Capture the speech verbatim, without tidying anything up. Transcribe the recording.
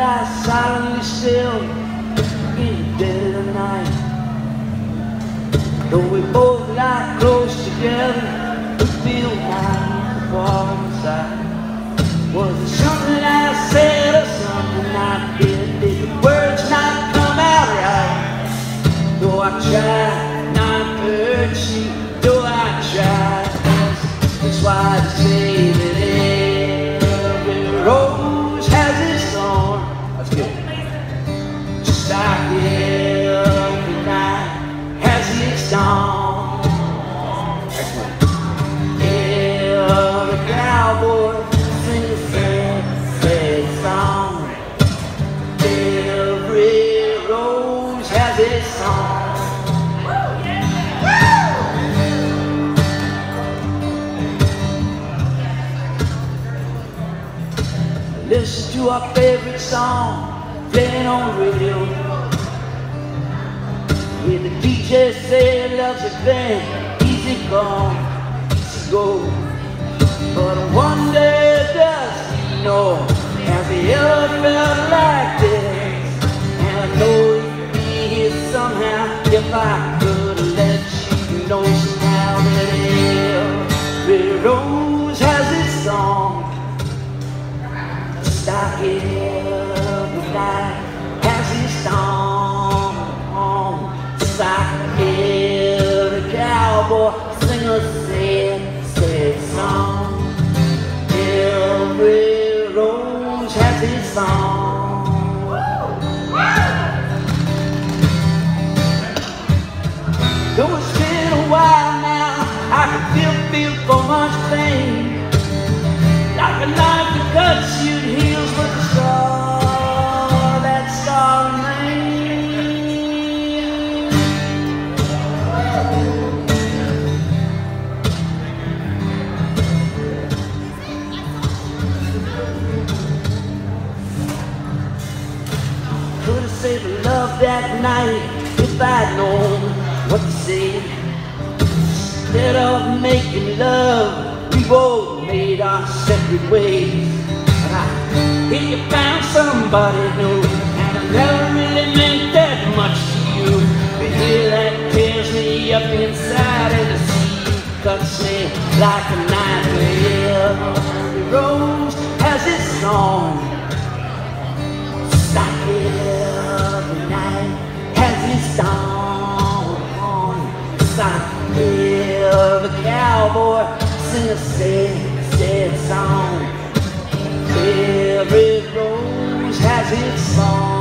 lie silently still in the dead of the night. Though we both lie close together, we feel miles apart inside. Was it something I said or something I did? Did the words not come out right? Though I tried not to hurt you, though I tried, that's why they say that every rose has its thorn. That's good. Just like every night has its dawn. Excellent. Every cowboy sings a sad, sad song. Every rose has its song. Listen to our favorite song playing on the radio. With the D J say loves your band, easy come, easy go. But I wonder, does he know, has he ever felt like this? And I know you'd be here somehow if I could let you know somehow that every rose has its song. Like every night has its dawn. Just like every cowboy sing a sad, sad song. Every rose has its song. Though it's been a while now, I can feel, feel so much pain. Like a knife that cuts you, it heals with the scar, that scar remains. Could have saved the love that night if I'd known what to say. Instead of making love, we both made our separate ways. But I hear you found somebody new, and I never really meant that much to you. But here that tears me up inside, and to see you cuts me like a knife. Every rose has its song. Just like every night has its dawn. Just like every cowboy sing a sad, sad song. Every rose has its song.